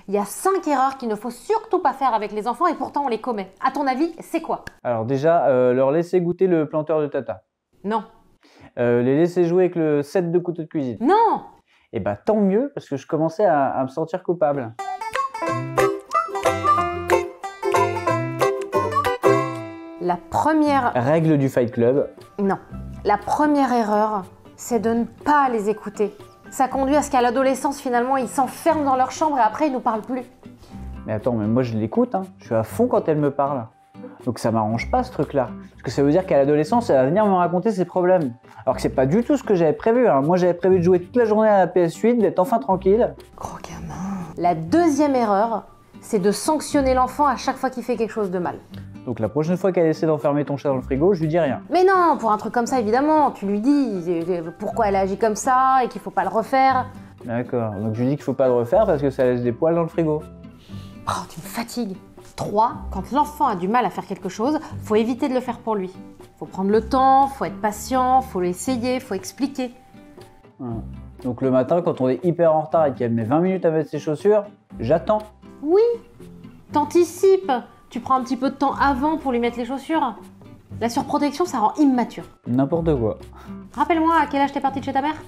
Il y a 5 erreurs qu'il ne faut surtout pas faire avec les enfants et pourtant on les commet. À ton avis, c'est quoi? Alors déjà, leur laisser goûter le planteur de tata. Non. Les laisser jouer avec le set de couteaux de cuisine. Non! Et bah tant mieux, parce que je commençais à me sentir coupable. La première... Règle du Fight Club. Non. La première erreur, c'est de ne pas les écouter. Ça conduit à ce qu'à l'adolescence, finalement, ils s'enferment dans leur chambre et après, ils nous parlent plus. Mais attends, mais moi je l'écoute, hein. Je suis à fond quand elle me parle. Donc ça m'arrange pas ce truc-là. Parce que ça veut dire qu'à l'adolescence, elle va venir me raconter ses problèmes. Alors que c'est pas du tout ce que j'avais prévu. Hein. Moi j'avais prévu de jouer toute la journée à la PS8, d'être enfin tranquille. Gros gamin. La deuxième erreur, c'est de sanctionner l'enfant à chaque fois qu'il fait quelque chose de mal. Donc la prochaine fois qu'elle essaie d'enfermer ton chat dans le frigo, je lui dis rien. Mais non, pour un truc comme ça, évidemment, tu lui dis pourquoi elle agit comme ça et qu'il faut pas le refaire. D'accord, donc je lui dis qu'il faut pas le refaire parce que ça laisse des poils dans le frigo. Oh, tu me fatigues. 3. Quand l'enfant a du mal à faire quelque chose, faut éviter de le faire pour lui. Faut prendre le temps, faut être patient, faut l'essayer, faut expliquer. Donc le matin, quand on est hyper en retard et qu'elle met 20 minutes à mettre ses chaussures, j'attends. Oui, t'anticipes. Tu prends un petit peu de temps avant pour lui mettre les chaussures. La surprotection, ça rend immature. N'importe quoi. Rappelle-moi à quel âge t'es partie de chez ta mère?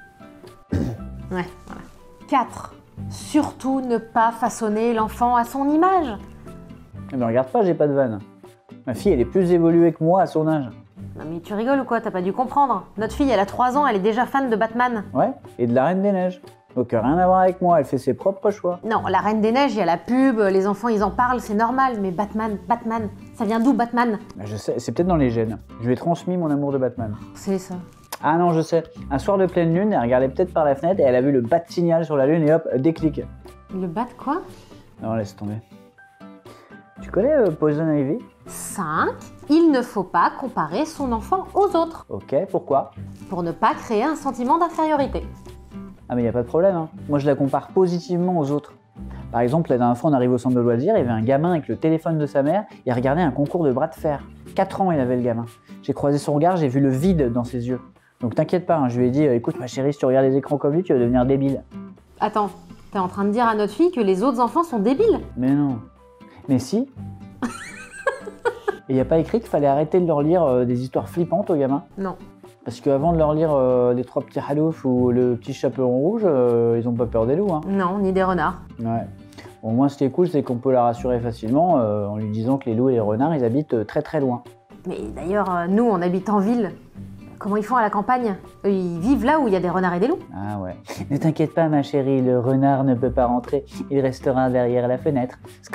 Ouais, voilà. 4. Surtout ne pas façonner l'enfant à son image. Mais regarde pas, j'ai pas de vanne. Ma fille, elle est plus évoluée que moi à son âge. Non mais tu rigoles ou quoi? T'as pas dû comprendre. Notre fille, elle a 3 ans, elle est déjà fan de Batman. Ouais, et de la Reine des Neiges. Donc rien à voir avec moi, elle fait ses propres choix. Non, la Reine des Neiges, il y a la pub, les enfants ils en parlent, c'est normal. Mais Batman, ça vient d'où Batman? Bah, je sais, c'est peut-être dans les gènes. Je lui ai transmis mon amour de Batman. C'est ça. Ah non, je sais. Un soir de pleine lune, elle regardait peut-être par la fenêtre et elle a vu le bat signal sur la lune et hop, déclic. Le bat quoi? Non, laisse tomber. Tu connais Poison Ivy? 5. Il ne faut pas comparer son enfant aux autres. Ok, pourquoi? Pour ne pas créer un sentiment d'infériorité. Ah mais y a pas de problème, hein. Moi je la compare positivement aux autres. Par exemple, la dernière fois on arrive au centre de loisirs, il y avait un gamin avec le téléphone de sa mère, il regardait un concours de bras de fer. 4 ans il avait le gamin. J'ai croisé son regard, j'ai vu le vide dans ses yeux. Donc t'inquiète pas, hein, je lui ai dit, écoute ma chérie, si tu regardes les écrans comme lui, tu vas devenir débile. Attends, t'es en train de dire à notre fille que les autres enfants sont débiles? Mais non. Mais si. Et y a pas écrit qu'il fallait arrêter de leur lire des histoires flippantes aux gamins? Non. Parce qu'avant de leur lire les 3 petits haloufs ou le petit chaperon rouge, ils ont pas peur des loups. Hein. Non, ni des renards. Ouais. Bon, moi, ce qui est cool, c'est qu'on peut la rassurer facilement en lui disant que les loups et les renards, ils habitent très très loin. Mais d'ailleurs, nous, on habite en ville. Comment ils font à la campagne? Eux, ils vivent là où il y a des renards et des loups. Ah ouais. Ne t'inquiète pas, ma chérie, le renard ne peut pas rentrer. Il restera derrière la fenêtre.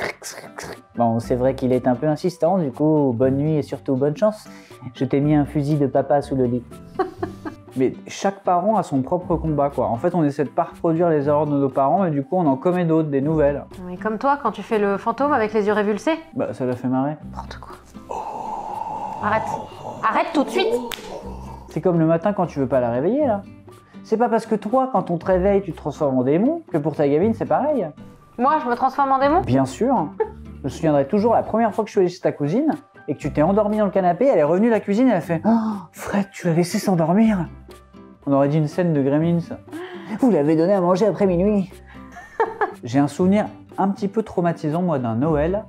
Bon, c'est vrai qu'il est un peu insistant, du coup, bonne nuit et surtout bonne chance. Je t'ai mis un fusil de papa sous le lit. Mais chaque parent a son propre combat, quoi. En fait, on essaie de pas reproduire les erreurs de nos parents, et du coup, on en commet d'autres, des nouvelles. Mais comme toi, quand tu fais le fantôme avec les yeux révulsés. Bah, ça l'a fait marrer. N'importe quoi. Arrête. Arrête tout de suite. C'est comme le matin quand tu veux pas la réveiller, là. C'est pas parce que toi, quand on te réveille, tu te transformes en démon, que pour ta gamine, c'est pareil. Moi, je me transforme en démon? Bien sûr. Je me souviendrai toujours la première fois que je suis allé chez ta cousine, et que tu t'es endormi dans le canapé, elle est revenue à la cuisine, elle a fait « Oh, Fred, tu l'as laissé s'endormir !» On aurait dit une scène de Gremlins. « Vous l'avez donné à manger après minuit !» J'ai un souvenir un petit peu traumatisant, moi, d'un Noël,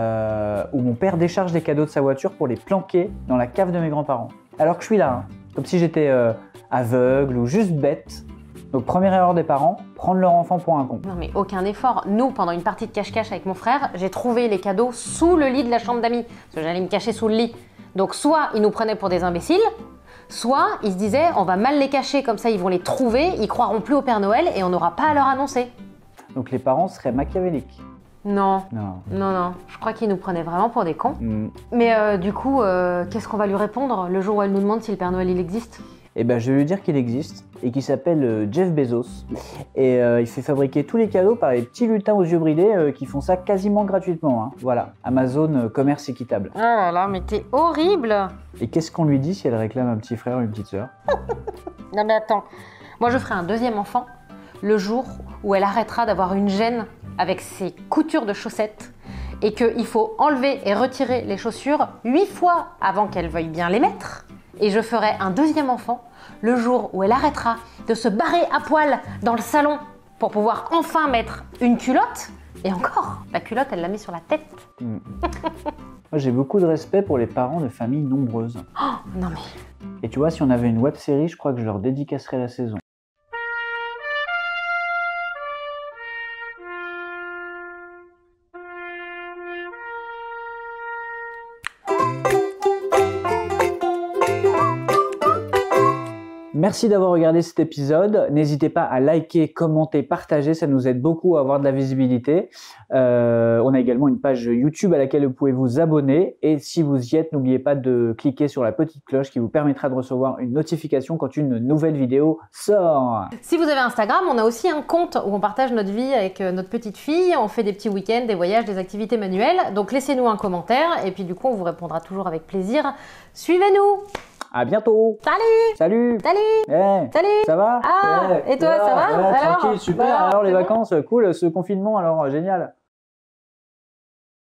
où mon père décharge des cadeaux de sa voiture pour les planquer dans la cave de mes grands-parents. Alors que je suis là, hein, comme si j'étais aveugle ou juste bête. Donc première erreur des parents, prendre leur enfant pour un con. Non mais aucun effort. Nous, pendant une partie de cache-cache avec mon frère, j'ai trouvé les cadeaux sous le lit de la chambre d'amis. Parce que j'allais me cacher sous le lit. Donc soit ils nous prenaient pour des imbéciles, soit ils se disaient on va mal les cacher, comme ça ils vont les trouver, ils croiront plus au Père Noël et on n'aura pas à leur annoncer. Donc les parents seraient machiavéliques. Non. Non. Non, non. Je crois qu'ils nous prenaient vraiment pour des cons. Mm. Mais du coup, qu'est-ce qu'on va lui répondre le jour où elle nous demande si le Père Noël il existe? Eh ben, je vais lui dire qu'il existe et qu'il s'appelle Jeff Bezos. Et il fait fabriquer tous les cadeaux par les petits lutins aux yeux bridés qui font ça quasiment gratuitement. Hein. Voilà, Amazon commerce équitable. Oh là là, mais t'es horrible! Et qu'est-ce qu'on lui dit si elle réclame un petit frère ou une petite sœur? Non mais attends, moi je ferai un deuxième enfant le jour où elle arrêtera d'avoir une gêne avec ses coutures de chaussettes et qu'il faut enlever et retirer les chaussures 8 fois avant qu'elle veuille bien les mettre. Et je ferai un deuxième enfant le jour où elle arrêtera de se barrer à poil dans le salon pour pouvoir enfin mettre une culotte. Et encore, la culotte, elle l'a mis sur la tête. Moi, j'ai beaucoup de respect pour les parents de familles nombreuses. Oh, non mais... Et tu vois, si on avait une web série, je crois que je leur dédicacerais la saison. Merci d'avoir regardé cet épisode. N'hésitez pas à liker, commenter, partager. Ça nous aide beaucoup à avoir de la visibilité. On a également une page YouTube à laquelle vous pouvez vous abonner. Et si vous y êtes, n'oubliez pas de cliquer sur la petite cloche qui vous permettra de recevoir une notification quand une nouvelle vidéo sort. Si vous avez Instagram, on a aussi un compte où on partage notre vie avec notre petite fille. On fait des petits week-ends, des voyages, des activités manuelles. Donc laissez-nous un commentaire et puis du coup, on vous répondra toujours avec plaisir. Suivez-nous! À bientôt. Salut! Salut. Salut! Hey, Salut! ça va? Ah, et toi, ça va? Tranquille, Alors, super. voilà, Alors les c'est bon vacances, cool. Ce confinement, alors génial.